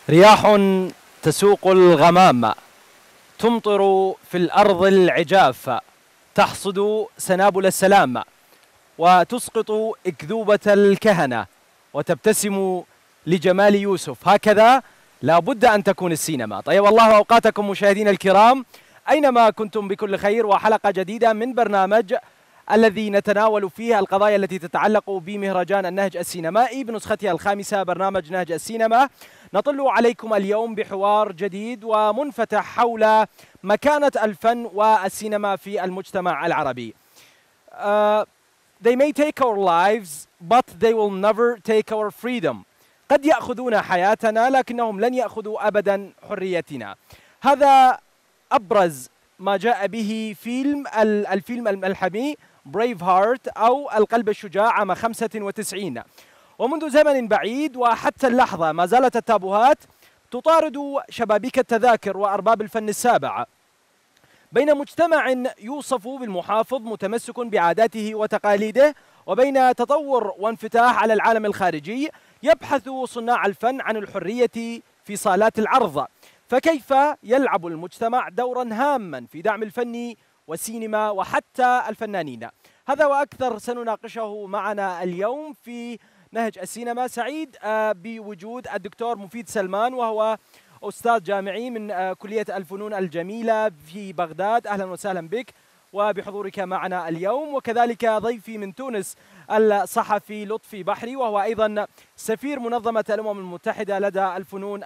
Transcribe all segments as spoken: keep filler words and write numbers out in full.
رياح تسوق الغمام، تمطر في الأرض العجاف، تحصد سنابل السلام، وتسقط أكذوبة الكهنة، وتبتسم لجمال يوسف. هكذا لا بد أن تكون السينما. طيب الله أوقاتكم مشاهدينا الكرام أينما كنتم بكل خير، وحلقة جديدة من برنامج الذي نتناول فيه القضايا التي تتعلق بمهرجان النهج السينمائي بنسختها الخامسة، برنامج نهج السينما. نطل عليكم اليوم بحوار جديد ومنفتح حول مكانة الفن والسينما في المجتمع العربي. uh, They may take our lives but they will never take our freedom. قد يأخذون حياتنا لكنهم لن يأخذوا أبدا حريتنا. هذا أبرز ما جاء به فيلم الفيلم الملحمي بريف هارت أو القلب الشجاع عام خمسة وتسعين. ومنذ زمن بعيد وحتى اللحظة ما زالت التابوهات تطارد شبابيك التذاكر وأرباب الفن السابع، بين مجتمع يوصف بالمحافظ متمسك بعاداته وتقاليده، وبين تطور وانفتاح على العالم الخارجي يبحث صناع الفن عن الحرية في صالات العرض. فكيف يلعب المجتمع دورا هاما في دعم الفن والسينما وحتى الفنانين؟ هذا وأكثر سنناقشه معنا اليوم في نهج السينما. سعيد بوجود الدكتور مفيد سلمان، وهو أستاذ جامعي من كلية الفنون الجميلة في بغداد. أهلا وسهلا بك وبحضورك معنا اليوم. وكذلك ضيفي من تونس الصحفي لطفي بحري، وهو أيضا سفير منظمة الأمم المتحدة لدى الفنون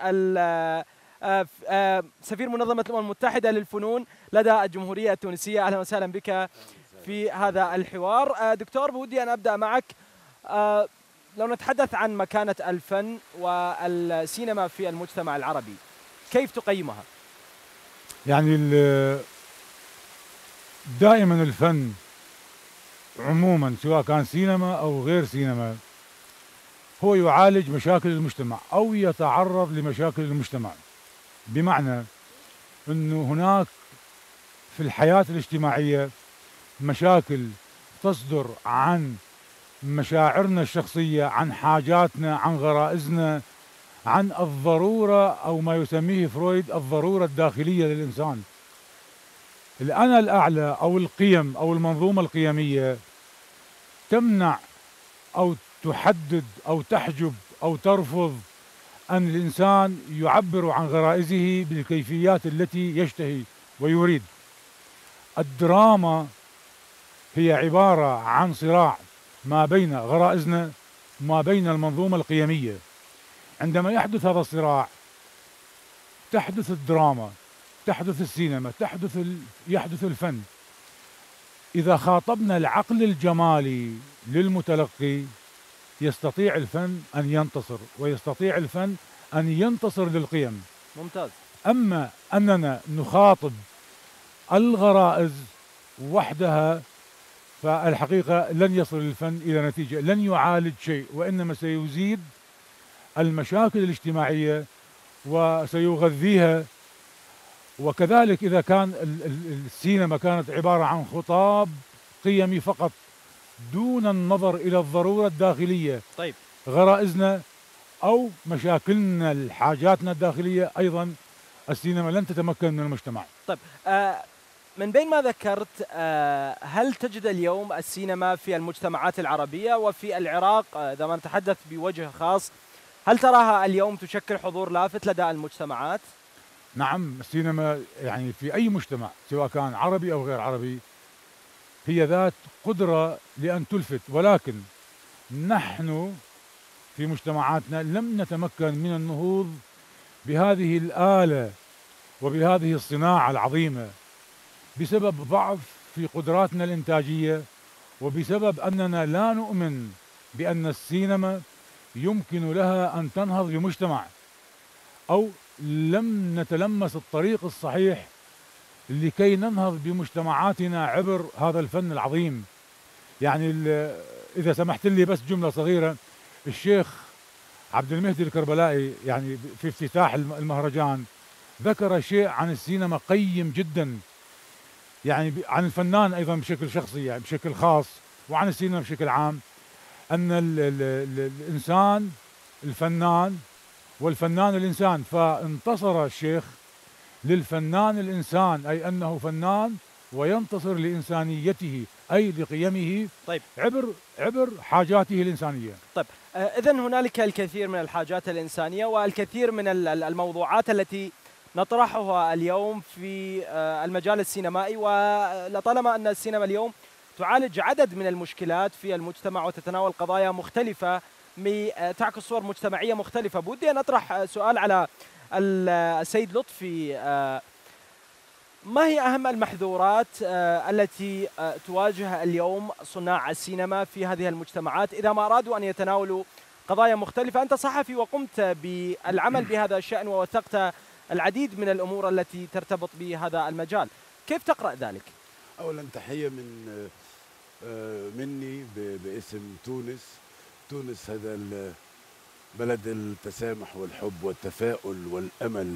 سفير منظمة الأمم المتحدة للفنون لدى الجمهورية التونسية. أهلا وسهلا بك في هذا الحوار. دكتور، بودي أن أبدأ معك. لو نتحدث عن مكانة الفن والسينما في المجتمع العربي، كيف تقيمها؟ يعني دائما الفن عموما سواء كان سينما أو غير سينما هو يعالج مشاكل المجتمع أو يتعرض لمشاكل المجتمع، بمعنى أنه هناك في الحياة الاجتماعية مشاكل تصدر عن مشاعرنا الشخصية، عن حاجاتنا، عن غرائزنا، عن الضرورة أو ما يسميه فرويد الضرورة الداخلية للإنسان. الأنا الأعلى أو القيم أو المنظومة القيمية تمنع أو تحدد أو تحجب أو ترفض أن الإنسان يعبر عن غرائزه بالكيفيات التي يشتهي ويريد. الدراما هي عبارة عن صراع ما بين غرائزنا وما بين المنظومة القيمية. عندما يحدث هذا الصراع تحدث الدراما، تحدث السينما، تحدث ال... يحدث الفن. إذا خاطبنا العقل الجمالي للمتلقي يستطيع الفن أن ينتصر، ويستطيع الفن أن ينتصر للقيم. ممتاز. أما أننا نخاطب الغرائز وحدها فالحقيقة لن يصل الفن إلى نتيجة، لن يعالج شيء، وإنما سيزيد المشاكل الاجتماعية وسيغذيها. وكذلك إذا كان السينما كانت عبارة عن خطاب قيمي فقط دون النظر إلى الضرورة الداخلية، طيب غرائزنا أو مشاكلنا حاجاتنا الداخلية، أيضا السينما لن تتمكن من المجتمع. طيب آه من بين ما ذكرت، آه هل تجد اليوم السينما في المجتمعات العربية وفي العراق، إذا ما نتحدث بوجه خاص، هل تراها اليوم تشكل حضور لافت لدى المجتمعات؟ نعم، السينما يعني في أي مجتمع سواء كان عربي أو غير عربي هي ذات قدرة لأن تلفت، ولكن نحن في مجتمعاتنا لم نتمكن من النهوض بهذه الآلة وبهذه الصناعة العظيمة بسبب ضعف في قدراتنا الإنتاجية، وبسبب أننا لا نؤمن بأن السينما يمكن لها أن تنهض بمجتمع، أو لم نتلمس الطريق الصحيح لكي ننهض بمجتمعاتنا عبر هذا الفن العظيم. يعني إذا سمحت لي بس جملة صغيرة، الشيخ عبد المهدي الكربلائي يعني في افتتاح المهرجان ذكر شيء عن السينما قيم جدا، يعني عن الفنان أيضا بشكل شخصي يعني بشكل خاص، وعن السينما بشكل عام، أن ال ال ال الإنسان الفنان والفنان الإنسان، فانتصر الشيخ للفنان الإنسان، أي أنه فنان وينتصر لإنسانيته أي لقيمه. طيب عبر عبر حاجاته الإنسانية. طيب إذن هنالك الكثير من الحاجات الإنسانية والكثير من الموضوعات التي نطرحها اليوم في المجال السينمائي، ولطالما أن السينما اليوم تعالج عدد من المشكلات في المجتمع وتتناول قضايا مختلفة تعكس صور مجتمعية مختلفة. بودي أن أطرح سؤال على السيد لطفي، ما هي أهم المحظورات التي تواجه اليوم صناع السينما في هذه المجتمعات إذا ما أرادوا أن يتناولوا قضايا مختلفة؟ أنت صحفي وقمت بالعمل بهذا الشأن ووثقت العديد من الأمور التي ترتبط بهذا المجال، كيف تقرأ ذلك؟ أولا تحية من مني باسم تونس. تونس هذا بلد التسامح والحب والتفاؤل والأمل،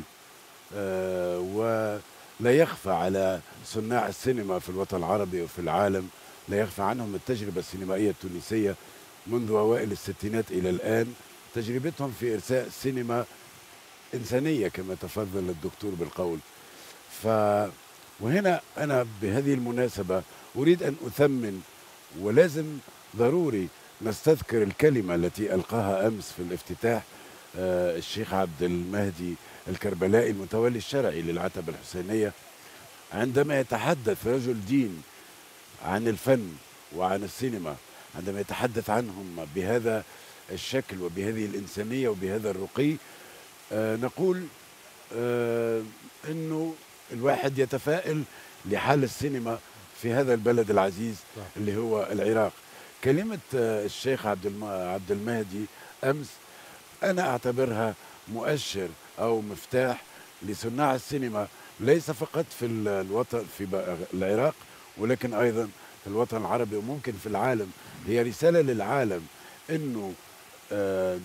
ولا يخفى على صناع السينما في الوطن العربي وفي العالم، لا يخفى عنهم التجربة السينمائية التونسية منذ أوائل الستينات إلى الآن، تجربتهم في إرساء سينما إنسانية كما تفضل الدكتور بالقول. ف وهنا أنا بهذه المناسبة أريد أن أثمن، ولازم ضروري نستذكر الكلمة التي ألقاها أمس في الافتتاح آه الشيخ عبد المهدي الكربلائي المتولي الشرعي للعتبة الحسينية، عندما يتحدث رجل دين عن الفن وعن السينما، عندما يتحدث عنهم بهذا الشكل وبهذه الإنسانية وبهذا الرقي، آه نقول آه أنه الواحد يتفائل لحال السينما في هذا البلد العزيز اللي هو العراق. كلمة الشيخ عبد عبد المهدي أمس أنا أعتبرها مؤشر أو مفتاح لصناع السينما، ليس فقط في الوطن في العراق ولكن أيضا في الوطن العربي وممكن في العالم. هي رسالة للعالم إنه آه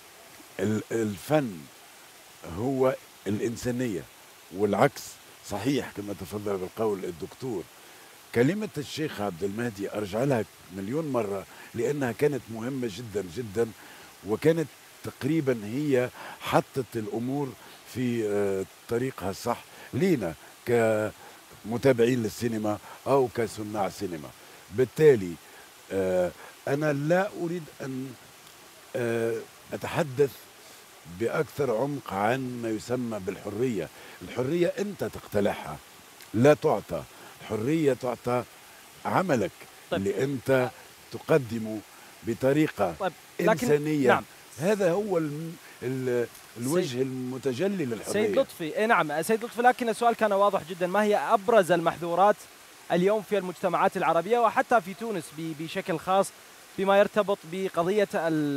الفن هو الإنسانية والعكس صحيح كما تفضل بالقول الدكتور. كلمة الشيخ عبد المهدي أرجع لها مليون مرة لأنها كانت مهمة جدا جدا، وكانت تقريبا هي حطت الأمور في طريقها الصح لينا كمتابعين للسينما أو كصناع سينما. بالتالي أنا لا أريد أن أتحدث بأكثر عمق عن ما يسمى بالحرية. الحرية أنت تقتلعها، لا تعطى. الحرية تعطى عملك طيب. اللي أنت تقدمه بطريقة طيب. إنسانية. نعم. هذا هو ال ال الوجه سيد المتجلي للحرية. سيد لطفي، نعم سيد لطفي، لكن السؤال كان واضح جدا، ما هي أبرز المحظورات اليوم في المجتمعات العربية وحتى في تونس بشكل خاص بما يرتبط بقضية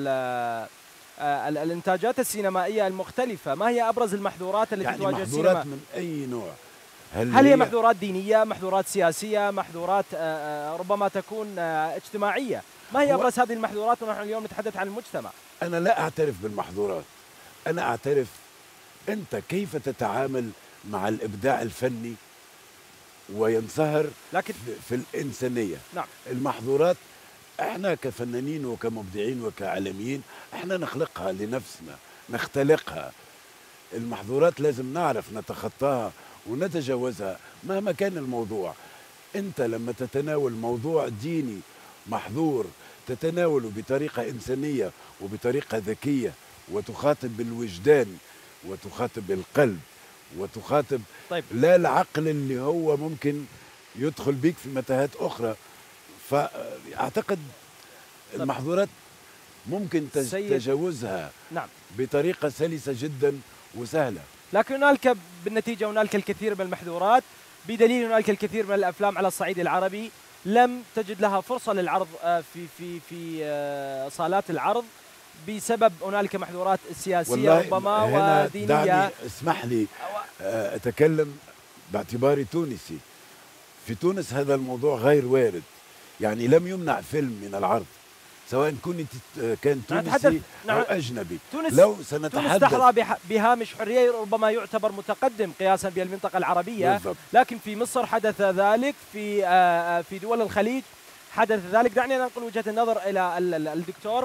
الانتاجات السينمائية المختلفة؟ ما هي أبرز المحظورات التي يعني تواجه محظورات السينما؟ من أي نوع؟ هل, هل هي محظورات دينية، محظورات سياسية، محظورات ربما تكون اجتماعية؟ ما هي أبرز هذه المحظورات ونحن اليوم نتحدث عن المجتمع؟ أنا لا أعترف بالمحظورات، أنا أعترف أنت كيف تتعامل مع الإبداع الفني وينصهر لكن في الإنسانية. نعم. المحظورات احنا كفنانين وكمبدعين وكعالميين احنا نخلقها لنفسنا، نختلقها. المحظورات لازم نعرف نتخطاها ونتجاوزها مهما كان الموضوع. انت لما تتناول موضوع ديني محظور تتناوله بطريقة إنسانية وبطريقة ذكية وتخاطب بالوجدان وتخاطب بالقلب وتخاطب طيب. لا العقل اللي هو ممكن يدخل بيك في متاهات أخرى. فأعتقد المحظورات ممكن تجاوزها نعم. بطريقة سلسة جدا وسهلة، لكن هنالك بالنتيجة هنالك الكثير من المحظورات، بدليل هنالك الكثير من الأفلام على الصعيد العربي لم تجد لها فرصة للعرض في في في صالات العرض بسبب هنالك محظورات سياسية ربما ودينية. دعني اسمح لي أتكلم باعتباري تونسي. في تونس هذا الموضوع غير وارد، يعني لم يمنع فيلم من العرض سواء كنت كان تونسي أو أجنبي. تونس لو سنتحدث تونس تحظى بهامش حرية ربما يعتبر متقدم قياسا بالمنطقة العربية بالضبط. لكن في مصر حدث ذلك، في في دول الخليج حدث ذلك. دعني أن أنقل وجهة النظر إلى الدكتور.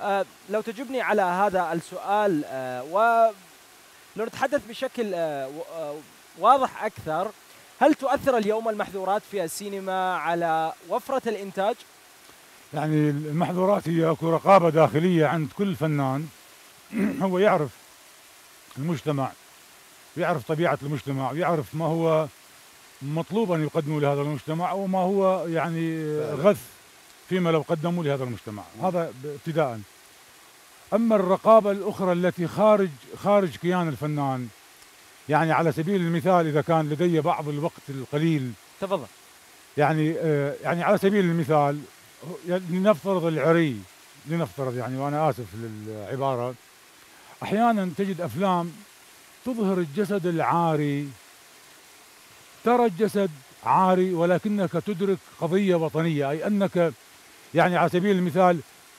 آه، لو تجبني على هذا السؤال، آه، ولو نتحدث بشكل آه، و- آه، واضح أكثر، هل تؤثر اليوم المحظورات في السينما على وفرة الإنتاج؟ يعني المحظورات هي اكو رقابه داخليه عند كل فنان. هو يعرف المجتمع، يعرف طبيعه المجتمع، ويعرف ما هو مطلوب ان يقدموا لهذا المجتمع وما هو يعني فعلا. غث فيما لو قدموا لهذا المجتمع. هذا ابتداء. اما الرقابه الاخرى التي خارج خارج كيان الفنان، يعني على سبيل المثال اذا كان لدي بعض الوقت القليل، تفضل. يعني آه، يعني على سبيل المثال لنفترض العري، لنفترض يعني، وانا اسف للعباره، احيانا تجد افلام تظهر الجسد العاري، ترى الجسد عاري ولكنك تدرك قضيه وطنيه، اي انك يعني على سبيل المثال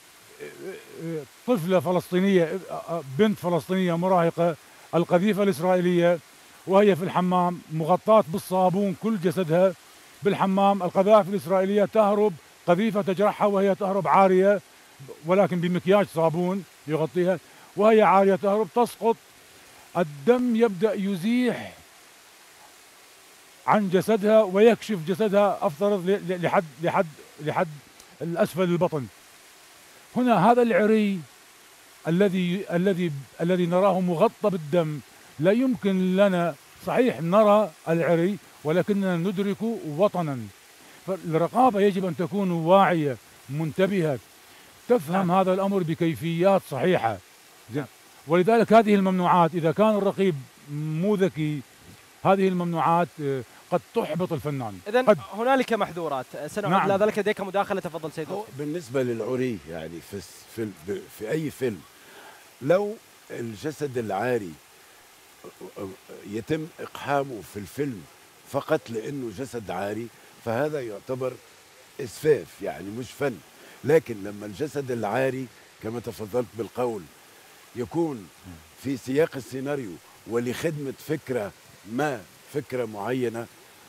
طفله فلسطينيه، بنت فلسطينيه مراهقه، القذيفه الاسرائيليه وهي في الحمام مغطاه بالصابون كل جسدها بالحمام، القذائف الاسرائيليه تهرب، قذيفه تجرحها وهي تهرب عاريه ولكن بمكياج صابون يغطيها، وهي عاريه تهرب، تسقط، الدم يبدا يزيح عن جسدها ويكشف جسدها، افترض ل- لحد لحد لحد الاسفل البطن. هنا هذا العري الذي الذي الذي نراه مغطى بالدم، لا يمكن لنا، صحيح نرى العري ولكننا ندرك وطنا. فالرقابة يجب أن تكون واعية منتبهة، تفهم نعم. هذا الأمر بكيفيات صحيحة. نعم. ولذلك هذه الممنوعات إذا كان الرقيب مو ذكي، هذه الممنوعات آه، قد تحبط الفنان. إذا قد. هنالك محظورات، سنعود نعم. إلى ذلك. لديك مداخلة، تفضل سيد هو لطفي. بالنسبة للعري يعني في الس- في ال- في أي فيلم، لو الجسد العاري يتم إقحامه في الفيلم فقط لأنه جسد عاري، فهذا يعتبر إسفاف يعني مش فن. لكن لما الجسد العاري كما تفضلت بالقول يكون في سياق السيناريو ولخدمة فكرة ما، فكرة معينة،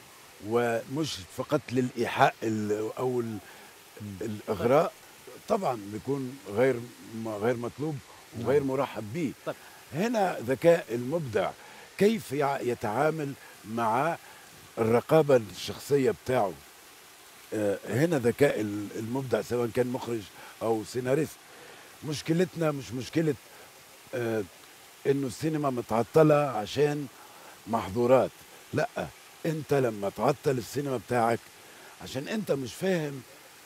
ومش فقط للإيحاء ال- أو ال- الإغراء، طبعا بيكون غير م- غير مطلوب وغير مرحب به. طيب. هنا ذكاء المبدع كيف يع- يتعامل مع الرقابة الشخصية بتاعه. آه، هنا ذكاء ال- المبدع سواء كان مخرج أو سيناريست. مشكلتنا مش مشكلة آه، إنه السينما متعطلة عشان محظورات، لا، انت لما تعطل السينما بتاعك عشان انت مش فاهم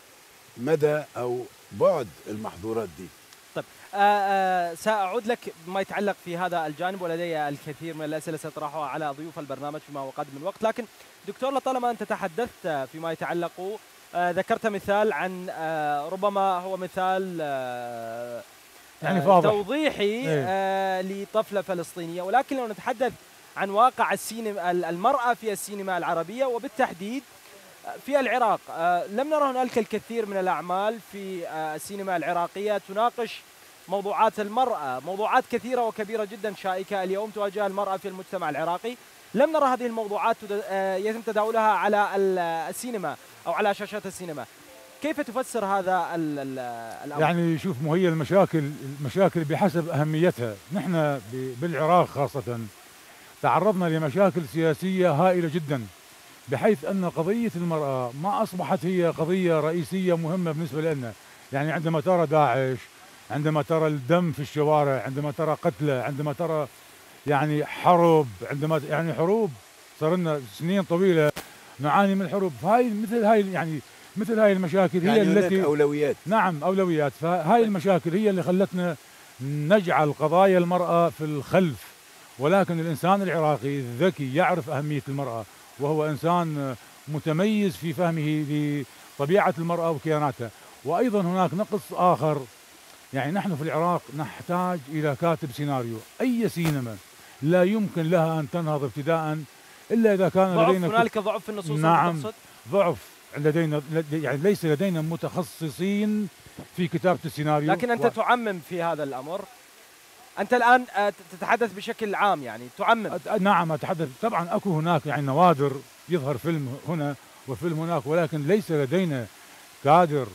مدى او بعد المحظورات دي. طيب، آه آه سأعود لك بما يتعلق في هذا الجانب، ولدي الكثير من الأسئلة سأطرحها على ضيوف البرنامج فيما هو قادم من وقت. لكن دكتور، لطالما أنت تحدثت فيما يتعلق، آه ذكرت مثال عن آه ربما هو مثال آه يعني آه، واضح. توضيحي إيه. آه لطفلة فلسطينية، ولكن لو نتحدث عن واقع السينما، المرأة في السينما العربية وبالتحديد في العراق، آه، لم نرى هنالك الكثير من الأعمال في آه، السينما العراقية تناقش موضوعات المرأة، موضوعات كثيرة وكبيرة جدا شائكة اليوم تواجه المرأة في المجتمع العراقي. لم نرى هذه الموضوعات تد- آه، يتم تداولها على ال- السينما أو على شاشات السينما. كيف تفسر هذا ال- ال- الأمر؟ يعني شوف، مو هي المشاكل المشاكل بحسب أهميتها. نحن ب- بالعراق خاصة تعرضنا لمشاكل سياسية هائلة جدا، بحيث أن قضية المرأة ما أصبحت هي قضية رئيسية مهمة بالنسبة لنا. يعني عندما ترى داعش، عندما ترى الدم في الشوارع، عندما ترى قتلى، عندما ترى يعني حرب، عندما يعني حروب، صار لنا سنين طويلة نعاني من الحروب. فهاي مثل هاي يعني مثل هاي المشاكل هي يعني هناك التي اولويات. نعم أولويات. فهاي المشاكل هي اللي خلتنا نجعل قضايا المرأة في الخلف. ولكن الإنسان العراقي الذكي يعرف أهمية المرأة، وهو إنسان متميز في فهمه لطبيعة المرأة وكياناتها. وأيضا هناك نقص آخر، يعني نحن في العراق نحتاج إلى كاتب سيناريو. أي سينما لا يمكن لها أن تنهض ابتداء إلا إذا كان ضعف، لدينا هنالك ضعف في النصوص. نعم. تقصد؟ ضعف لدينا، يعني ليس لدينا متخصصين في كتابة السيناريو. لكن أنت و... تعمم في هذا الأمر. أنت الآن آه، تتحدث بشكل عام، يعني تعمم. أت- نعم أتحدث. طبعا أكو هناك يعني نوادر يظهر فيلم هنا وفيلم هناك، ولكن ليس لدينا كادر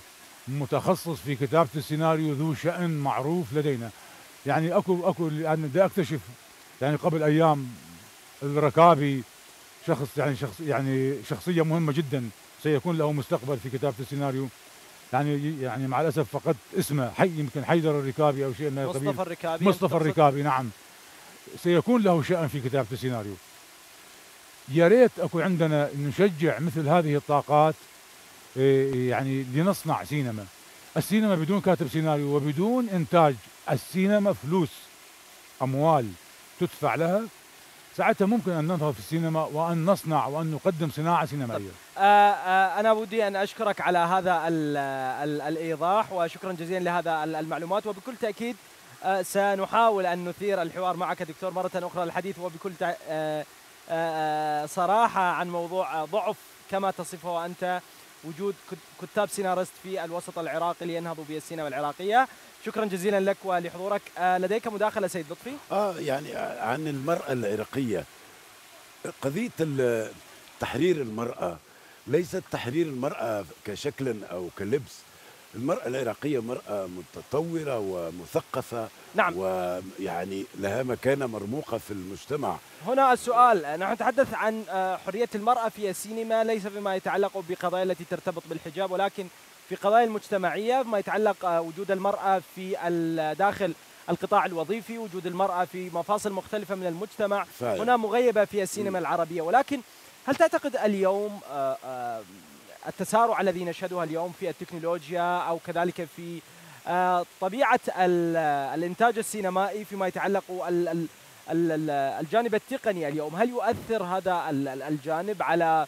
متخصص في كتابة السيناريو ذو شأن معروف لدينا. يعني اكو اكو يعني بدي اكتشف يعني قبل ايام الركابي شخص يعني شخص يعني شخصية مهمة جدا سيكون له مستقبل في كتابة السيناريو. يعني يعني مع الاسف فقدت اسمه، حي يمكن حيدر الركابي او شيء من القبيل. مصطفى الركابي. مصطفى الركابي نعم، سيكون له شأن في كتابة السيناريو. يا ريت اكو عندنا نشجع مثل هذه الطاقات، يعني لنصنع سينما. السينما بدون كاتب سيناريو وبدون انتاج السينما فلوس، اموال تدفع لها، ساعتها ممكن ان ننهض في السينما وان نصنع وان نقدم صناعه سينمائيه. آه آه انا ودي ان اشكرك على هذا ال ال الايضاح، وشكرا جزيلا لهذا المعلومات، وبكل تاكيد آه سنحاول ان نثير الحوار معك دكتور مره اخرى الحديث وبكل آه آه صراحه عن موضوع ضعف كما تصفه انت وجود كتاب سيناريست في الوسط العراقي لينهضوا بالسينما العراقيه. شكرا جزيلا لك ولحضورك. آه لديك مداخله سيد لطفي؟ اه يعني عن المراه العراقيه، قضيه تحرير المراه ليست تحرير المراه كشكل او كلبس. المراه العراقيه مراه متطوره ومثقفه، نعم، ويعني لها مكانه مرموقه في المجتمع. هنا السؤال، نحن نتحدث عن حريه المراه في السينما ليس فيما يتعلق بقضايا التي ترتبط بالحجاب، ولكن في قضايا المجتمعيه، ما يتعلق وجود المراه في داخل القطاع الوظيفي، وجود المراه في مفاصل مختلفه من المجتمع فعلا. هنا مغيبه في السينما العربيه. ولكن هل تعتقد اليوم التسارع الذي نشهده اليوم في التكنولوجيا او كذلك في طبيعه الانتاج السينمائي فيما يتعلق الجانب التقني اليوم، هل يؤثر هذا الجانب على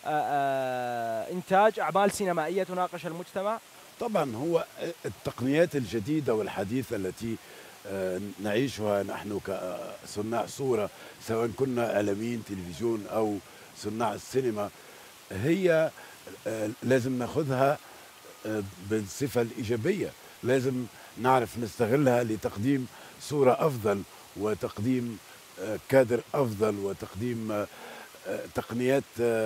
إنتاج أعمال سينمائية تناقش المجتمع؟ طبعا هو التقنيات الجديدة والحديثة التي نعيشها نحن كصناع صورة، سواء كنا إعلاميين تلفزيون أو صناع السينما، هي لازم ناخذها بالصفة الإيجابية، لازم نعرف نستغلها لتقديم صورة أفضل وتقديم كادر أفضل وتقديم تقنيات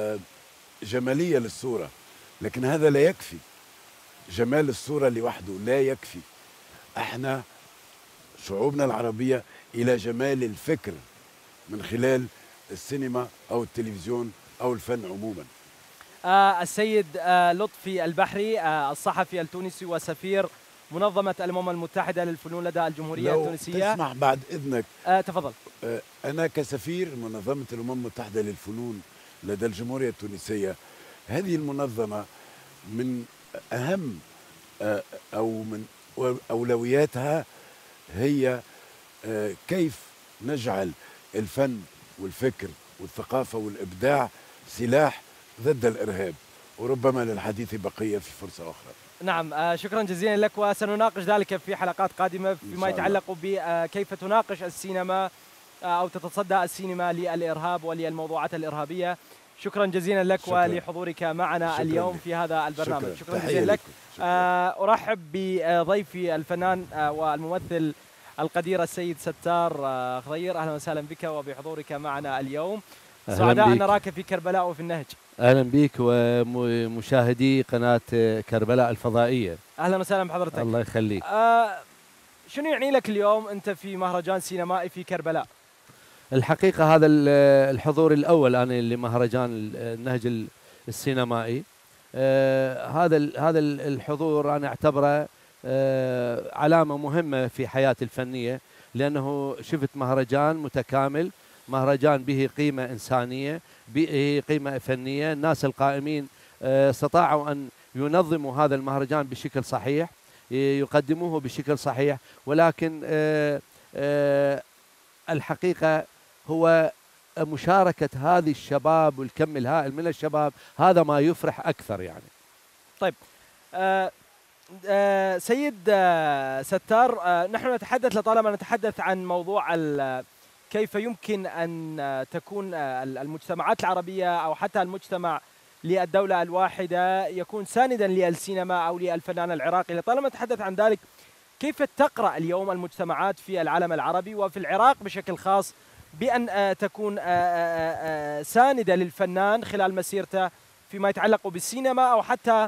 جمالية للصورة. لكن هذا لا يكفي، جمال الصورة لوحده لا يكفي. احنا شعوبنا العربية إلى جمال الفكر من خلال السينما أو التلفزيون أو الفن عموما. آه السيد آه لطفي البحري، آه الصحفي التونسي وسفير منظمة الأمم المتحدة للفنون لدى الجمهورية لو التونسية. تسمح بعد إذنك آه تفضل. آه أنا كسفير منظمة الأمم المتحدة للفنون لدى الجمهورية التونسية، هذه المنظمة من أهم آه أو من أولوياتها هي آه كيف نجعل الفن والفكر والثقافة والإبداع سلاح ضد الإرهاب، وربما للحديث بقية في فرصة أخرى. نعم، آه شكرا جزيلا لك، وسنناقش ذلك في حلقات قادمة فيما يتعلق بكيف تناقش السينما آه أو تتصدى السينما للإرهاب وللموضوعات الإرهابية. شكرا جزيلا لك شكرا. ولحضورك معنا شكرا اليوم لك. في هذا البرنامج. شكرا, شكرا جزيلا لك. آه أرحب بضيفي الفنان آه والممثل القدير السيد ستار آه خضير. أهلا وسهلا بك وبحضورك معنا اليوم. سعداء أن نراك في كربلاء وفي النهج. أهلا بك ومشاهدي قناة كربلاء الفضائية. أهلا وسهلا بحضرتك. الله يخليك. آه شنو يعني لك اليوم أنت في مهرجان سينمائي في كربلاء؟ الحقيقة هذا الحضور الأول أنا لمهرجان النهج السينمائي. آه هذا هذا الحضور أنا أعتبره آه علامة مهمة في حياتي الفنية، لأنه شفت مهرجان متكامل، مهرجان به قيمة إنسانية، به قيمة فنية. الناس القائمين استطاعوا أن ينظموا هذا المهرجان بشكل صحيح، يقدموه بشكل صحيح، ولكن الحقيقة هو مشاركة هذه الشباب والكم الهائل من الشباب، هذا ما يفرح أكثر يعني. طيب آه آه سيد آه ستار، آه نحن نتحدث لطالما نتحدث عن موضوع كيف يمكن أن تكون المجتمعات العربية أو حتى المجتمع للدولة الواحدة يكون ساندا للسينما أو للفنان العراقي. لطالما نتحدث عن ذلك، كيف تقرأ اليوم المجتمعات في العالم العربي وفي العراق بشكل خاص بأن تكون ساندة للفنان خلال مسيرته فيما يتعلق بالسينما أو حتى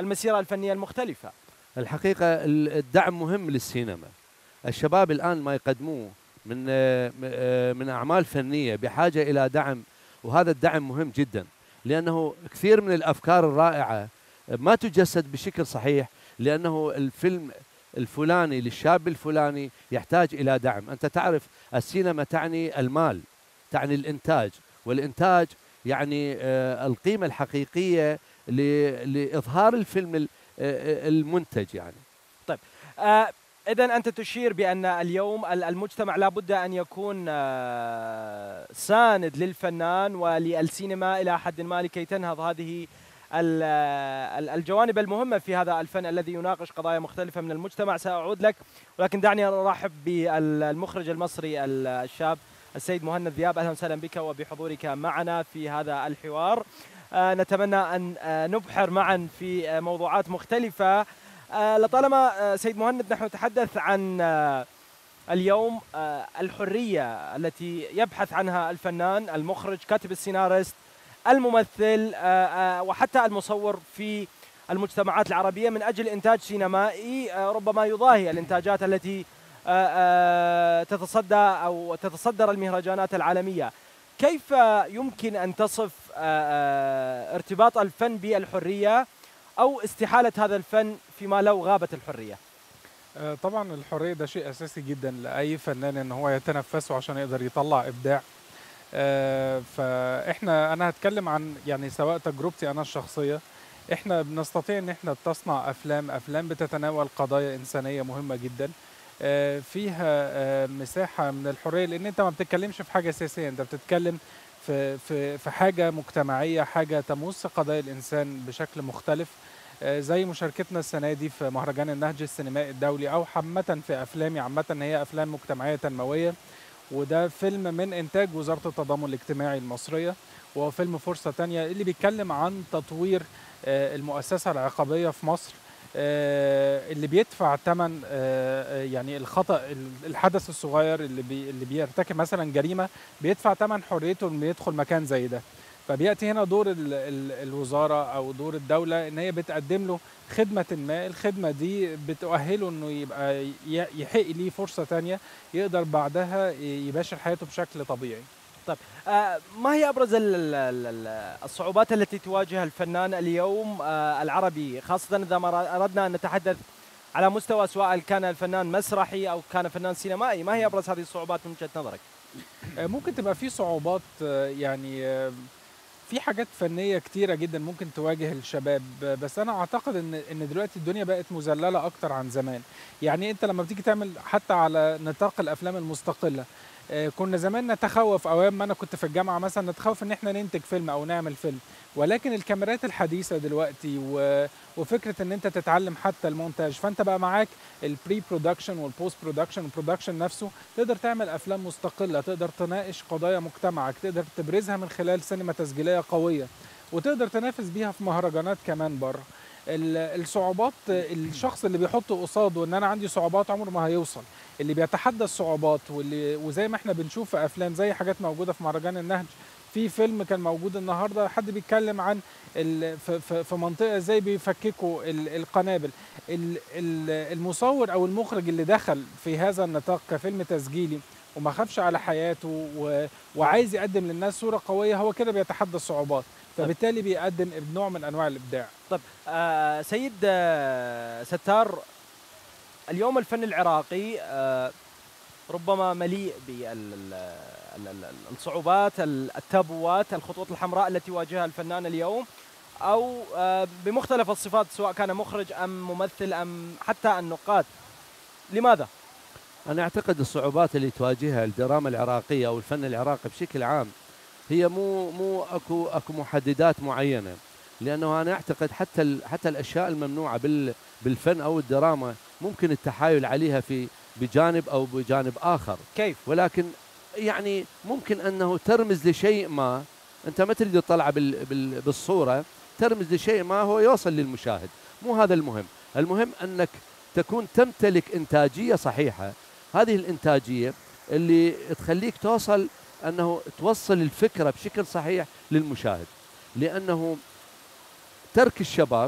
المسيرة الفنية المختلفة. الحقيقة الدعم مهم للسينما. الشباب الآن ما يقدموه من من أعمال فنية بحاجة إلى دعم، وهذا الدعم مهم جدا، لأنه كثير من الأفكار الرائعة ما تجسد بشكل صحيح، لأنه الفيلم الفلاني للشاب الفلاني يحتاج إلى دعم. أنت تعرف السينما تعني المال، تعني الإنتاج، والإنتاج يعني القيمة الحقيقية لإظهار الفيلم المنتج يعني. طيب آه إذن أنت تشير بأن اليوم المجتمع لابد أن يكون آه ساند للفنان وللسينما إلى حد ما لكي تنهض هذه الجوانب المهمة في هذا الفن الذي يناقش قضايا مختلفة من المجتمع. سأعود لك، ولكن دعني أرحب بالمخرج المصري الشاب السيد مهند ذياب. أهلا وسهلا بك وبحضورك معنا في هذا الحوار. آه نتمنى أن آه نبحر معا في آه موضوعات مختلفة. آه لطالما آه سيد مهند نحن نتحدث عن آه اليوم آه الحرية التي يبحث عنها الفنان، المخرج، كاتب السيناريست، الممثل آه آه وحتى المصور في المجتمعات العربية من أجل إنتاج سينمائي آه ربما يضاهي الإنتاجات التي آه آه تتصدى أو تتصدر المهرجانات العالمية. كيف يمكن أن تصف آه ارتباط الفن بالحرية أو استحالة هذا الفن فيما لو غابت الحرية؟ طبعا الحرية ده شيء أساسي جدا لأي فنان إن هو يتنفسه عشان يقدر يطلع إبداع. فإحنا أنا هتكلم عن يعني سواء تجربتي أنا الشخصية، إحنا بنستطيع إن إحنا تصنع أفلام أفلام بتتناول قضايا إنسانية مهمة جدا فيها مساحة من الحرية، لأن أنت ما بتتكلمش في حاجة سياسية، أنت بتتكلم في في في حاجة مجتمعية، حاجة تمس قضايا الإنسان بشكل مختلف، زي مشاركتنا السنة دي في مهرجان النهج السينمائي الدولي، أو عامة في أفلامي عامة هي أفلام مجتمعية تنموية، وده فيلم من إنتاج وزارة التضامن الاجتماعي المصرية، وهو فيلم فرصة تانية اللي بيتكلم عن تطوير المؤسسة العقابية في مصر، اللي بيدفع ثمن يعني الخطأ الحدث الصغير اللي بي اللي بيرتكب مثلا جريمة بيدفع ثمن حريته لما يدخل مكان زي ده. فبيأتي هنا دور ال ال الوزارة أو دور الدولة إن هي بتقدم له خدمة ما، الخدمة دي بتؤهله إنه يبقى يحق ليه فرصة تانية يقدر بعدها يباشر حياته بشكل طبيعي. طيب آه ما هي أبرز ال ال الصعوبات التي تواجه الفنان اليوم آه العربي، خاصة إذا ما أردنا أن نتحدث على مستوى سواء كان الفنان مسرحي أو كان فنان سينمائي؟ ما هي أبرز هذه الصعوبات من وجهة نظرك؟ آه ممكن تبقى في صعوبات، آه يعني آه في حاجات فنية كتيرة جدا ممكن تواجه الشباب، بس أنا أعتقد إن إن دلوقتي الدنيا بقت مذللة أكتر عن زمان. يعني أنت لما بتيجي تعمل حتى على نطاق الأفلام المستقلة، كنا زمان نتخوف، أو أيام ما أنا كنت في الجامعة مثلا نتخوف إن إحنا ننتج فيلم أو نعمل فيلم، ولكن الكاميرات الحديثة دلوقتي وفكرة إن أنت تتعلم حتى المونتاج، فأنت بقى معاك البري برودكشن والبوست برودكشن والبرودكشن نفسه، تقدر تعمل أفلام مستقلة، تقدر تناقش قضايا مجتمعك، تقدر تبرزها من خلال سينما تسجيلية قوية، وتقدر تنافس بيها في مهرجانات كمان بره. الصعوبات، الشخص اللي بيحط قصاده ان انا عندي صعوبات عمره ما هيوصل، اللي بيتحدى الصعوبات واللي وزي ما احنا بنشوف في افلام زي حاجات موجوده في مهرجان النهج، في فيلم كان موجود النهارده حد بيتكلم عن في منطقه ازاي بيفككوا القنابل، المصور او المخرج اللي دخل في هذا النطاق كفيلم تسجيلي وما خافش على حياته وعايز يقدم للناس صوره قويه، هو كده بيتحدى الصعوبات، فبالتالي بيقدم نوع من انواع الابداع. طب آه سيد آه ستار، اليوم الفن العراقي آه ربما مليء بالصعوبات، التابوات، الخطوط الحمراء التي يواجهها الفنان اليوم، او آه بمختلف الصفات سواء كان مخرج ام ممثل ام حتى النقاد. لماذا؟ انا اعتقد الصعوبات اللي تواجهها الدراما العراقيه او الفن العراقي بشكل عام هي مو مو اكو اكو محددات معينه، لانه انا اعتقد حتى حتى الاشياء الممنوعه بالفن او الدراما ممكن التحايل عليها في بجانب او بجانب اخر. كيف؟ ولكن يعني ممكن انه ترمز لشيء ما، انت ما تريد تطلع بالصوره، ترمز لشيء ما هو يوصل للمشاهد، مو هذا المهم، المهم انك تكون تمتلك انتاجيه صحيحه، هذه الانتاجيه اللي تخليك توصل أنه توصل الفكرة بشكل صحيح للمشاهد، لأنه ترك الشباب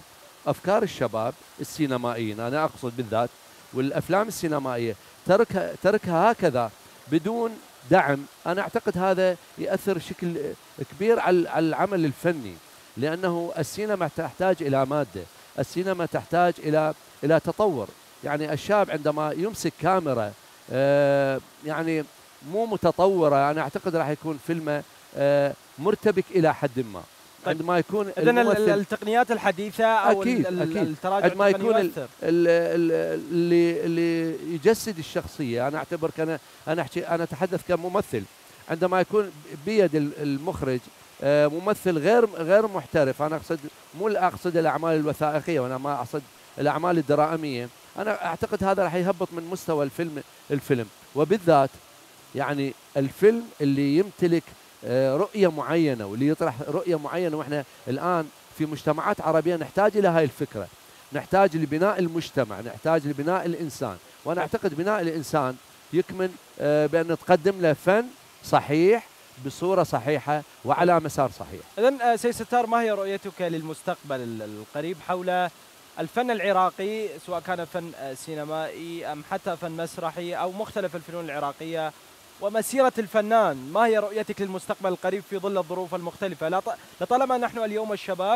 افكار الشباب السينمائيين، انا اقصد بالذات والافلام السينمائيه، تركها تركها هكذا بدون دعم، انا اعتقد هذا ياثر بشكل كبير على على العمل الفني، لانه السينما تحتاج الى ماده، السينما تحتاج الى الى تطور. يعني الشاب عندما يمسك كاميرا آه يعني مو متطوره، انا اعتقد راح يكون فيلمه آه مرتبك الى حد ما. طيب عندما يكون إذن التقنيات الحديثة أو أكيد التراجع عندما يكون ال- يؤثر. ال- اللي اللي يجسد الشخصيه، انا اعتبر كان انا احكي انا اتحدث كممثل، عندما يكون بيد المخرج آه، ممثل غير غير محترف، انا اقصد مو اقصد الاعمال الوثائقيه وانا ما اقصد الاعمال الدراميه، انا اعتقد هذا راح يهبط من مستوى الفيلم الفيلم وبالذات يعني الفيلم اللي يمتلك آه، رؤيه معينه واللي يطرح رؤيه معينه. واحنا الان في مجتمعات عربيه نحتاج الى هاي الفكره، نحتاج لبناء المجتمع، نحتاج لبناء الانسان، وانا اعتقد بناء الانسان يكمن آه، بان نقدم له فن صحيح بصوره صحيحه وعلى مسار صحيح. إذن سيد ستار، ما هي رؤيتك للمستقبل القريب حول الفن العراقي، سواء كان فن سينمائي أم حتى فن مسرحي أو مختلف الفنون العراقية، ومسيرة الفنان؟ ما هي رؤيتك للمستقبل القريب في ظل الظروف المختلفة؟ لطالما نحن اليوم الشباب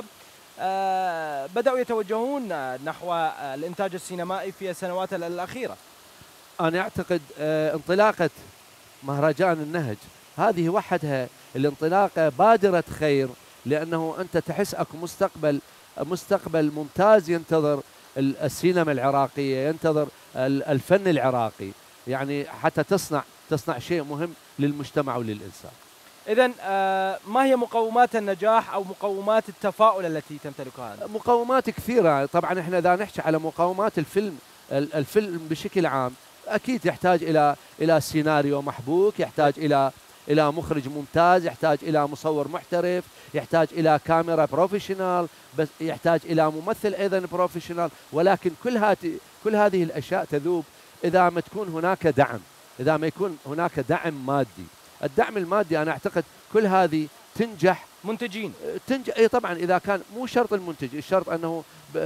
آه بدأوا يتوجهون نحو الإنتاج السينمائي في السنوات الأخيرة. أنا أعتقد آه انطلاقة مهرجان النهج هذه وحدها الانطلاقة بادرة خير، لأنه أنت تحس أكو مستقبل مستقبل ممتاز ينتظر السينما العراقية، ينتظر الفن العراقي، يعني حتى تصنع تصنع شيء مهم للمجتمع وللإنسان. إذن آه ما هي مقومات النجاح أو مقومات التفاؤل التي تمتلكها؟ مقومات كثيرة طبعا. احنا إذا نحكي على مقومات الفيلم، الفيلم بشكل عام أكيد يحتاج إلى إلى سيناريو محبوك، يحتاج إلى إلى مخرج ممتاز، يحتاج إلى مصور محترف، يحتاج إلى كاميرا بروفيشنال، بس يحتاج إلى ممثل أيضا بروفيشنال. ولكن كل هذه كل هذه الأشياء تذوب إذا ما تكون هناك دعم، إذا ما يكون هناك دعم مادي. الدعم المادي أنا أعتقد كل هذه تنجح. منتجين تنجح اي طبعا، اذا كان مو شرط المنتج، الشرط انه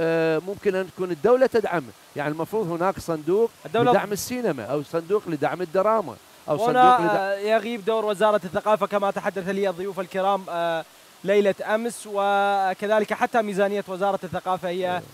ممكن ان تكون الدوله تدعم، يعني المفروض هناك صندوق لدعم السينما او صندوق لدعم الدراما او صندوق لدعم. يغيب دور وزاره الثقافه كما تحدث لي الضيوف الكرام ليله امس، وكذلك حتى ميزانيه وزاره الثقافه هي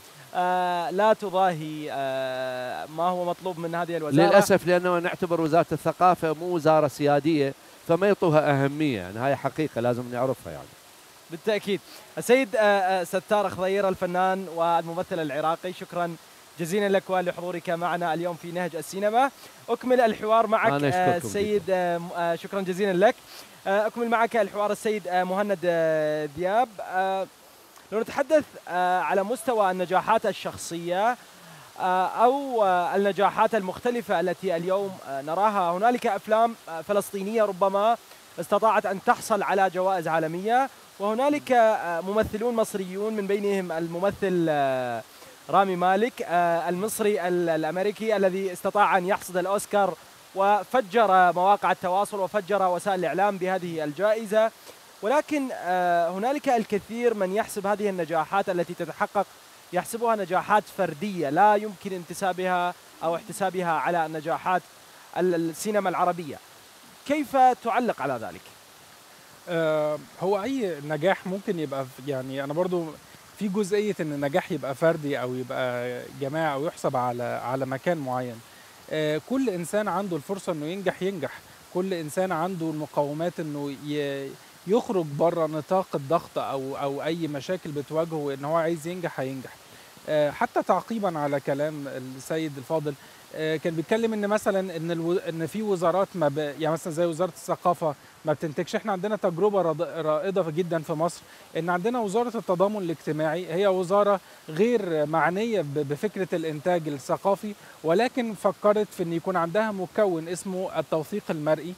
آه لا تضاهي آه ما هو مطلوب من هذه الوزاره للاسف، لانه نعتبر وزاره الثقافه مو وزاره سياديه فما يعطوها اهميه، يعني هاي حقيقه لازم نعرفها. يعني بالتاكيد. السيد آه ستار خضير الفنان والممثل العراقي، شكرا جزيلا لك ولحضورك معنا اليوم في نهج السينما. اكمل الحوار معك آه السيد آه شكرا جزيلا لك. آه اكمل معك الحوار السيد آه مهند آه ذياب. آه لو نتحدث آه على مستوى النجاحات الشخصيه آه او آه النجاحات المختلفه التي اليوم آه نراها، هنالك افلام آه فلسطينيه ربما استطاعت ان تحصل على جوائز عالميه، وهنالك آه ممثلون مصريون من بينهم الممثل آه رامي مالك آه المصري الامريكي الذي استطاع ان يحصد الاوسكار وفجر مواقع التواصل وفجر وسائل الاعلام بهذه الجائزه. ولكن آه هنالك الكثير من يحسب هذه النجاحات التي تتحقق يحسبها نجاحات فردية لا يمكن انتسابها أو احتسابها على نجاحات السينما العربية. كيف تعلق على ذلك؟ آه هو أي نجاح ممكن يبقى، يعني أنا برضو في جزئية إن النجاح يبقى فردي أو يبقى جماعي أو يحسب على على مكان معين. آه كل إنسان عنده الفرصة إنه ينجح ينجح، كل إنسان عنده المقومات إنه ي يخرج بره نطاق الضغط او او اي مشاكل بتواجهه ان هو عايز ينجح هينجح. أه حتى تعقيبا على كلام السيد الفاضل، أه كان بيتكلم ان مثلا ان الو... ان في وزارات ما ب... يعني مثلا زي وزاره الثقافه ما بتنتجش. احنا عندنا تجربه رائده جدا في مصر، ان عندنا وزاره التضامن الاجتماعي، هي وزاره غير معنيه ب... بفكره الانتاج الثقافي، ولكن فكرت في ان يكون عندها مكون اسمه التوثيق المرئي.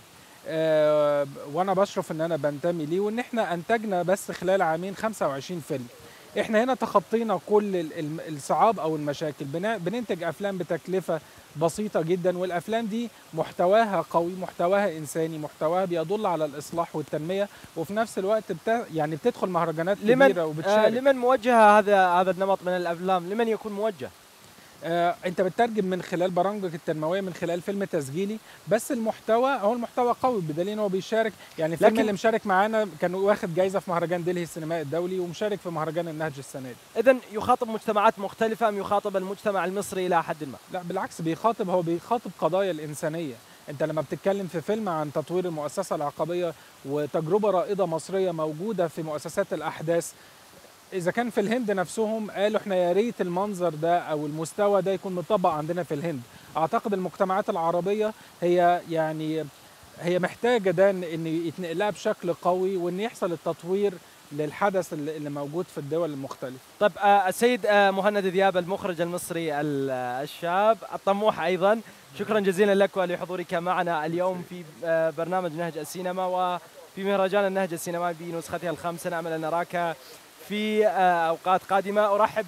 أه وانا بشرف ان انا بنتمي ليه، وان احنا انتجنا بس خلال عامين خمسة وعشرين فيلم. احنا هنا تخطينا كل ال- ال- الصعاب او المشاكل، بنا- بننتج افلام بتكلفه بسيطه جدا، والافلام دي محتواها قوي، محتواها انساني، محتواها بيدل على الاصلاح والتنميه، وفي نفس الوقت بتا يعني بتدخل مهرجانات لمن كبيره آه وبتشارك. لمن موجه هذا هذا النمط من الافلام؟ لمن يكون موجه؟ آه، انت بتترجم من خلال برامجك التنمويه، من خلال فيلم تسجيلي، بس المحتوى هو المحتوى قوي، بدليل ان هو بيشارك. يعني الفيلم لكن- اللي مشارك معانا كان واخد جايزه في مهرجان دلهي السينمائي الدولي، ومشارك في مهرجان النهج السنه دي. اذا يخاطب مجتمعات مختلفه ام يخاطب المجتمع المصري الى حد ما؟ لا بالعكس، بيخاطب هو بيخاطب قضايا الانسانيه. انت لما بتتكلم في فيلم عن تطوير المؤسسه العقبيه وتجربه رائده مصريه موجوده في مؤسسات الاحداث، اذا كان في الهند نفسهم قالوا احنا يا ريت المنظر ده او المستوى ده يكون مطبق عندنا في الهند. اعتقد المجتمعات العربيه هي يعني هي محتاجه ده ان إن يتنقل لها بشكل قوي، وان يحصل التطوير للحدث اللي اللي موجود في الدول المختلفه. طيب آه السيد آه مهند ذياب، المخرج المصري ال- آه، الشاب الطموح ايضا، شكرا جزيلا لك ولحضورك معنا اليوم في آه برنامج نهج السينما وفي مهرجان النهج السينمائي بنسختها الخامسه. نامل ان نراك في آه اوقات قادمه. ارحب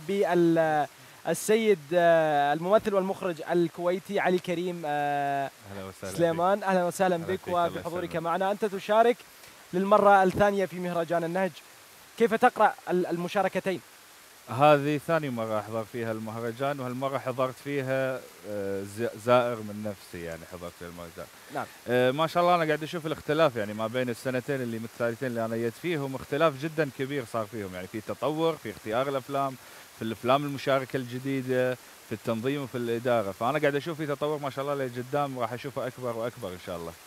بالسيد آه الممثل والمخرج الكويتي علي كريم آه اهلا وسهلا سليمان، اهلا وسهلا أهلا بك فيك، الله وبحضورك يسلمك. معنا. انت تشارك للمره الثانيه في مهرجان النهج، كيف تقرا ال- المشاركتين؟ هذه ثاني مرة أحضر فيها المهرجان، وهالمرة حضرت فيها آه، ز- زائر من نفسي، يعني حضرت في المهرجان. نعم. آه، ما شاء الله أنا قاعد أشوف الاختلاف يعني ما بين السنتين اللي متتاليتين اللي أنا جيت فيهم، اختلاف جدا كبير صار فيهم، يعني في تطور في اختيار الأفلام، في الأفلام المشاركة الجديدة، في التنظيم وفي الإدارة، فأنا قاعد أشوف في تطور ما شاء الله لقدام، راح أشوفه أكبر وأكبر إن شاء الله.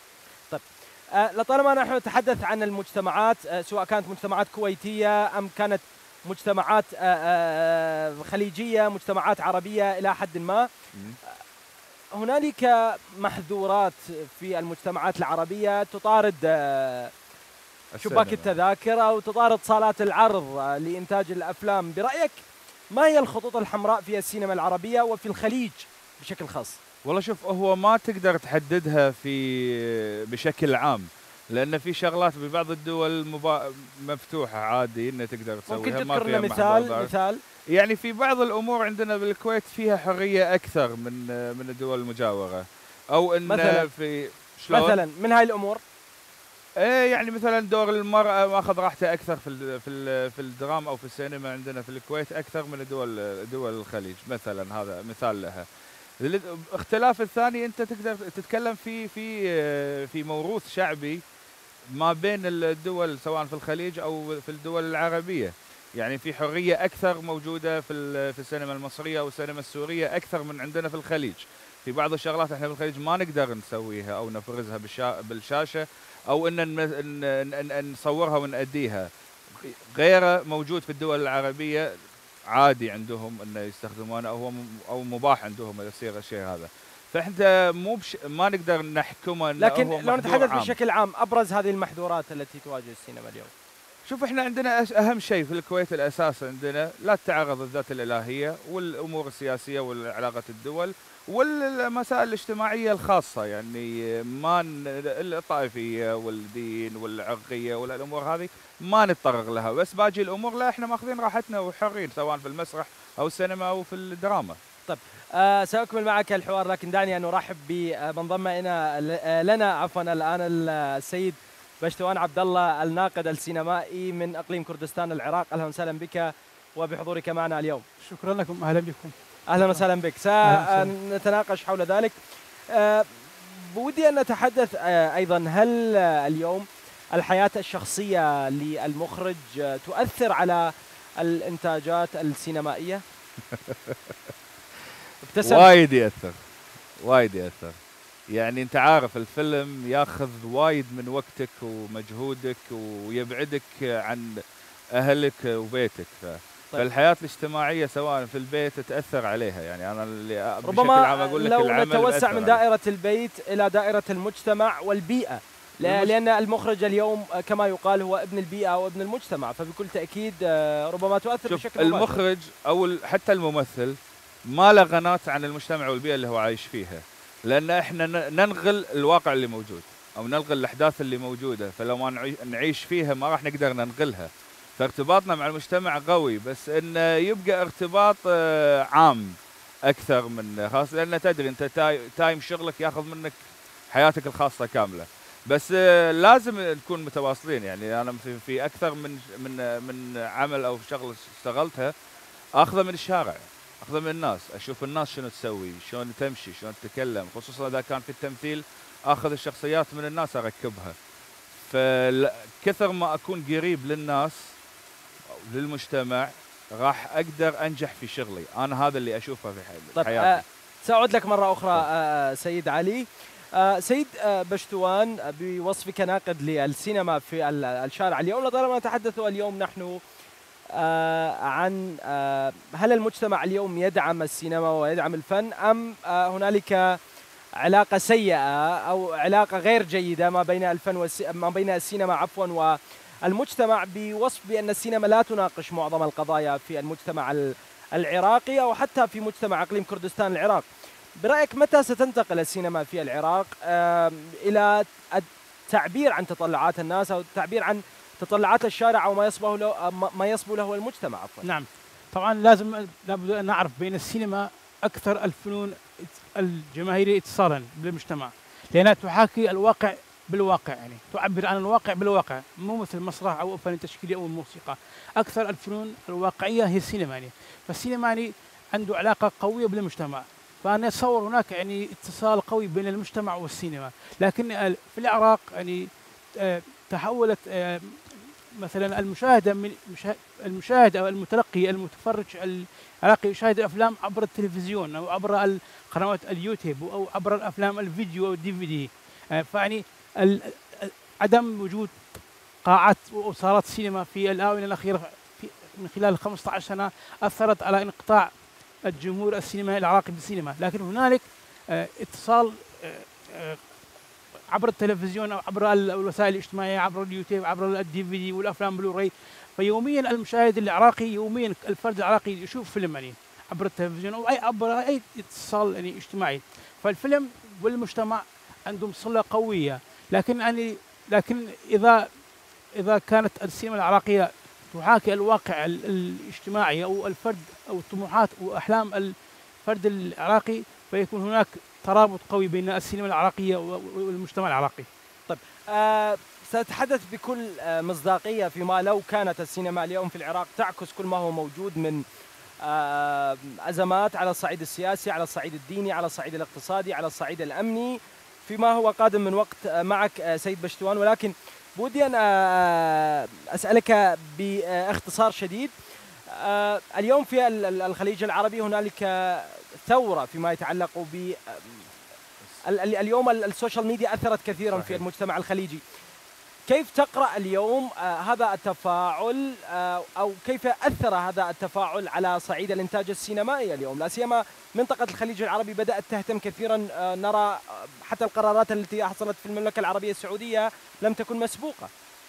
آه، لطالما نحن نتحدث عن المجتمعات، آه، سواء كانت مجتمعات كويتية أم كانت مجتمعات آه، آه، خليجية، مجتمعات عربية إلى حد ما، مم. هنالك محظورات في المجتمعات العربية تطارد آه، شباك السينما. التذاكر أو تطارد صالات العرض آه، لإنتاج الأفلام. برأيك ما هي الخطوط الحمراء في السينما العربية وفي الخليج بشكل خاص؟ والله شوف، هو ما تقدر تحددها في بشكل عام، لان في شغلات ببعض الدول مبا... مفتوحه عادي ان تقدر تسويها، ممكن ما تذكر فيها لنا مثال محظورات. مثال يعني في بعض الامور عندنا بالكويت فيها حريه اكثر من من الدول المجاوره، او ان مثلاً؟ في شلون؟ مثلا من هاي الأمور. ايه يعني مثلا دور المراه ماخذ راحته اكثر في ال في ال في الدراما او في السينما عندنا في الكويت اكثر من دول دول الخليج مثلا، هذا مثال لها. الاختلاف الثاني انت تقدر تتكلم في في في موروث شعبي ما بين الدول سواء في الخليج او في الدول العربيه، يعني في حريه اكثر موجوده في ال- في السينما المصريه او السينما السوريه اكثر من عندنا في الخليج. في بعض الشغلات احنا في الخليج ما نقدر نسويها او نفرزها بالشا بالشاشه، او ان ن- ن- ن- نصورها ونأديها. غيره موجود في الدول العربيه عادي عندهم انه يستخدمونه، او هو م- او مباح عندهم يصير الشيء هذا. فاحنا مو بش ما نقدر نحكمه انه لكن هو لو محظور نتحدث عام. بشكل عام، ابرز هذه المحظورات التي تواجه السينما اليوم. شوف احنا عندنا أش- اهم شيء في الكويت الاساس عندنا لا تتعرض الذات الالهيه والامور السياسيه والعلاقه الدول والمسائل الاجتماعيه الخاصه، يعني ما ن- الطائفيه والدين والعرقيه والامور هذه ما نتطرق لها، بس باقي الامور لا احنا ماخذين راحتنا وحرين سواء في المسرح او السينما او في الدراما. آه سأكمل معك الحوار، لكن دعني أن أرحب بمن ضم إلينا آه، لنا عفوا الآن ال- السيد بشتوان عبد الله، الناقد السينمائي من إقليم كردستان العراق. أهلا وسهلا بك وبحضورك معنا اليوم. شكرا لكم، اهلا بكم. أهلا وسهلا بك. أهلاً سنتناقش حول ذلك. آه بودي أن نتحدث آه أيضا، هل آه، اليوم الحياة الشخصية للمخرج آه، تؤثر على الإنتاجات السينمائية؟ ابتسم. وايد ياثر، وايد ياثر. يعني انت عارف الفيلم ياخذ وايد من وقتك ومجهودك ويبعدك عن اهلك وبيتك، ف... فالحياه الاجتماعيه سواء في البيت تاثر عليها. يعني انا اللي بشكل ربما عام اقول لك لو العمل نتوسع يأثر من عليك. دائرة البيت إلى دائرة المجتمع والبيئة، لا- المج- لأن المخرج اليوم آه، كما يقال هو ابن البيئة وابن المجتمع، فبكل تأكيد آه، ربما تؤثر شوف بشكل مباشر. المخرج او ال- حتى الممثل ما له غناة عن المجتمع والبيئه اللي هو عايش فيها، لان احنا ن- ننقل الواقع اللي موجود او ننقل الاحداث اللي موجوده، فلو ما نعي- نعيش فيها ما راح نقدر ننقلها. فارتباطنا مع المجتمع قوي، بس انه يبقى ارتباط آه، عام اكثر من خاص، لان تدري انت تاي- تايم شغلك ياخذ منك حياتك الخاصه كامله. بس آه، لازم نكون متواصلين. يعني انا في, في اكثر من من من عمل او شغله اشتغلتها اخذه من الشارع، اخذه من الناس، اشوف الناس شنو تسوي، شلون تمشي، شلون تتكلم، خصوصا اذا كان في التمثيل اخذ الشخصيات من الناس اركبها. فكثر ما اكون قريب للناس للمجتمع راح اقدر انجح في شغلي. انا هذا اللي اشوفه في حي- طيب حياتي. آه سأعود لك مرة أخرى آه سيد علي. آه سيد آه بشتوان، آه بوصفك ناقد للسينما في ال- الشارع اليوم، لطالما نتحدث اليوم نحن آه عن آه هل المجتمع اليوم يدعم السينما ويدعم الفن، أم آه هنالك علاقة سيئة أو علاقة غير جيدة ما بين الفن والس... ما بين السينما عفوا والمجتمع، بوصف بأن السينما لا تناقش معظم القضايا في المجتمع ال- العراقي أو حتى في مجتمع إقليم كردستان العراق. برأيك متى ستنتقل السينما في العراق آم، إلى التعبير عن تطلعات الناس أو التعبير عن تطلعات الشارع أو ما يصبه له ما يصبو له المجتمع عفوا؟ نعم، طبعا لازم لابد ان نعرف بين السينما اكثر الفنون الجماهيريه اتصالا بالمجتمع، لانها تحاكي الواقع بالواقع، يعني تعبر عن الواقع بالواقع، مو مثل المسرح او الفن التشكيلي او الموسيقى. اكثر الفنون الواقعيه هي السينما، يعني فالسينما يعني عنده علاقه قويه بالمجتمع. فانا اتصور هناك يعني اتصال قوي بين المجتمع والسينما، لكن في العراق يعني آه، تحولت آه، مثلا المشاهده من المشاهد او المتلقي المتفرج العراقي يشاهد الافلام عبر التلفزيون او عبر قنوات اليوتيوب او عبر الافلام الفيديو او الدي في دي. فيعني عدم وجود قاعات وصالات سينما في الاونه الاخيره في من خلال خمسة عشر سنه اثرت على انقطاع الجمهور السينمائي العراقي بالسينما، لكن هنالك اتصال عبر التلفزيون او عبر الوسائل الاجتماعيه، عبر اليوتيوب، عبر الدي في دي والافلام بلوراي. فيوميا المشاهد العراقي، يوميا الفرد العراقي يشوف فيلم يعني عبر التلفزيون او اي عبر اي اتصال يعني اجتماعي. فالفيلم والمجتمع عندهم صله قويه، لكن يعني لكن اذا اذا كانت السينما العراقيه تحاكي الواقع الاجتماعي او الفرد او الطموحات واحلام الفرد العراقي، فيكون هناك ترابط قوي بين السينما العراقيه والمجتمع العراقي. طيب آه سأتحدث بكل آه مصداقية فيما لو كانت السينما اليوم في العراق تعكس كل ما هو موجود من آه أزمات على الصعيد السياسي، على الصعيد الديني، على الصعيد الاقتصادي، على الصعيد الأمني، فيما هو قادم من وقت آه معك آه سيد بشتوان. ولكن بودي أن آه أسألك باختصار شديد. آه اليوم في الخليج العربي هنالك ثورة فيما يتعلق ب اليوم السوشيال ميديا أثرت كثيرا صحيح. في المجتمع الخليجي. كيف تقرأ اليوم آه هذا التفاعل آه أو كيف أثر هذا التفاعل على صعيد الإنتاج السينمائي اليوم؟ لا سيما منطقة الخليج العربي بدأت تهتم كثيرا. آه نرى حتى القرارات التي حصلت في المملكة العربية السعودية لم تكن مسبوقة.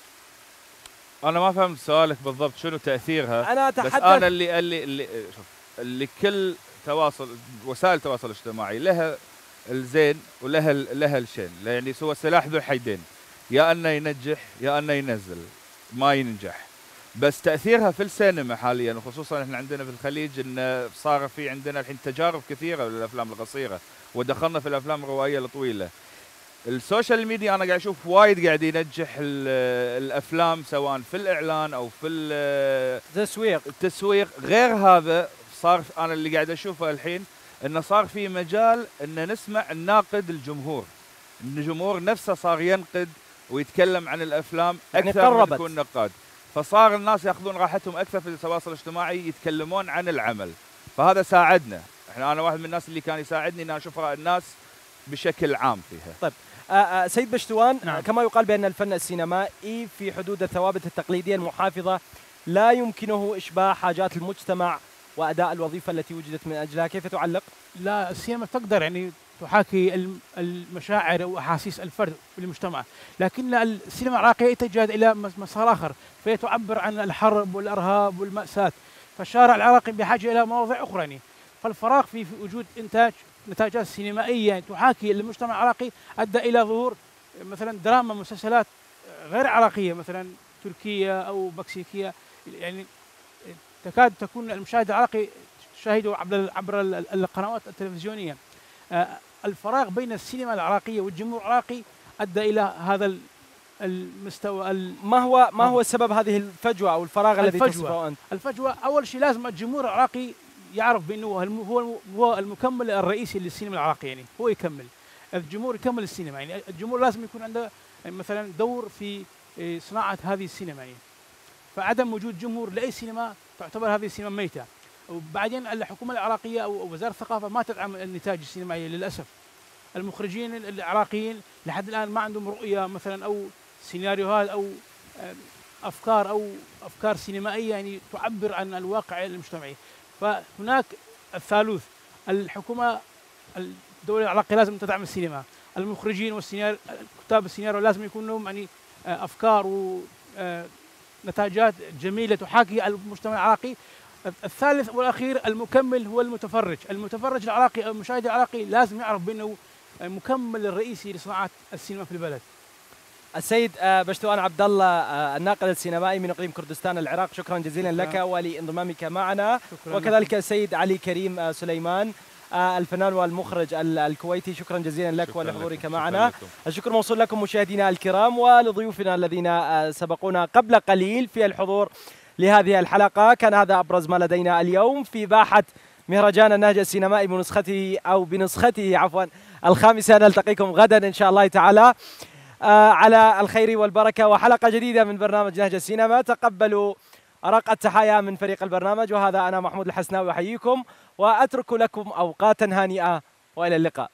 أنا ما فهمت سؤالك بالضبط شنو تأثيرها. أنا أتحدث بس أنا اللي اللي اللي شوف اللي كل تواصل وسائل التواصل الاجتماعي لها الزين ولها لها الشين، يعني هو سلاح ذو حيدين، يا انه ينجح يا انه ينزل ما ينجح. بس تاثيرها في السينما حاليا وخصوصا احنا عندنا في الخليج انه صار في عندنا الحين تجارب كثيره للافلام القصيره ودخلنا في الافلام الروائيه الطويله. السوشيال ميديا انا قاعد اشوف وايد قاعد ينجح الافلام سواء في الاعلان او في التسويق. التسويق غير هذا صار انا اللي قاعد اشوفه الحين انه صار في مجال ان نسمع الناقد الجمهور، الجمهور نفسه صار ينقد ويتكلم عن الافلام اكثر يعني من يكون نقاد. فصار الناس ياخذون راحتهم اكثر في التواصل الاجتماعي يتكلمون عن العمل، فهذا ساعدنا. احنا انا واحد من الناس اللي كان يساعدني ان اشوف الناس بشكل عام فيها. طيب آه آه سيد بشتوان، نعم. آه كما يقال بان الفن السينمائي في حدود الثوابت التقليديه المحافظه لا يمكنه اشباع حاجات المجتمع واداء الوظيفه التي وجدت من اجلها، كيف تعلق؟ لا، السينما تقدر يعني تحاكي المشاعر واحاسيس الفرد في المجتمع، لكن السينما العراقيه اتجهت الى مسار اخر، فهي تعبر عن الحرب والارهاب والماساه. فالشارع العراقي بحاجه الى مواضيع اخرى يعني. فالفراغ في وجود انتاج نتاجات سينمائيه تحاكي المجتمع العراقي ادى الى ظهور مثلا دراما مسلسلات غير عراقيه مثلا تركيه او مكسيكيه يعني تكاد تكون المشاهد العراقي تشاهده عبر عبر القنوات التلفزيونيه. الفراغ بين السينما العراقيه والجمهور العراقي ادى الى هذا المستوى. ما هو ما هو سبب هذه الفجوه او الفراغ الذي تصفه انت؟ الفجوه اول شيء لازم الجمهور العراقي يعرف بانه هو هو المكمل الرئيسي للسينما العراقيه، يعني هو يكمل الجمهور يكمل السينما، يعني الجمهور لازم يكون عنده مثلا دور في صناعه هذه السينما، يعني فعدم وجود جمهور لاي سينما تعتبر هذه السينما ميته. وبعدين الحكومه العراقيه او وزاره الثقافه ما تدعم النتاج السينمائي للاسف. المخرجين العراقيين لحد الان ما عندهم رؤيه مثلا او سيناريوهات او افكار او افكار سينمائيه يعني تعبر عن الواقع المجتمعي. فهناك الثالوث، الحكومه الدوله العراقيه لازم تدعم السينما، المخرجين والسيناريو كتاب السيناريو لازم يكون لهم يعني افكار ونتاجات جميله تحاكي المجتمع العراقي. الثالث والاخير المكمل هو المتفرج، المتفرج العراقي او المشاهد العراقي لازم يعرف بانه مكمل الرئيسي لصناعه السينما في البلد. السيد بشتوان عبد الله الناقد السينمائي من اقليم كردستان العراق، شكرا جزيلا شكرا. لك ولانضمامك معنا. وكذلك لك. السيد علي كريم سليمان الفنان والمخرج الكويتي، شكرا جزيلا لك ولحضورك معنا. الشكر موصول لكم مشاهدينا الكرام ولضيوفنا الذين سبقونا قبل قليل في الحضور لهذه الحلقة. كان هذا أبرز ما لدينا اليوم في باحة مهرجان النهج السينمائي بنسخته أو بنسخته عفوا الخامسة. نلتقيكم غدا إن شاء الله تعالى آه على الخير والبركة وحلقة جديدة من برنامج نهج السينما. تقبلوا أرق التحايا من فريق البرنامج، وهذا أنا محمود الحسناوي أحييكم وأترك لكم أوقاتا هانئة وإلى اللقاء.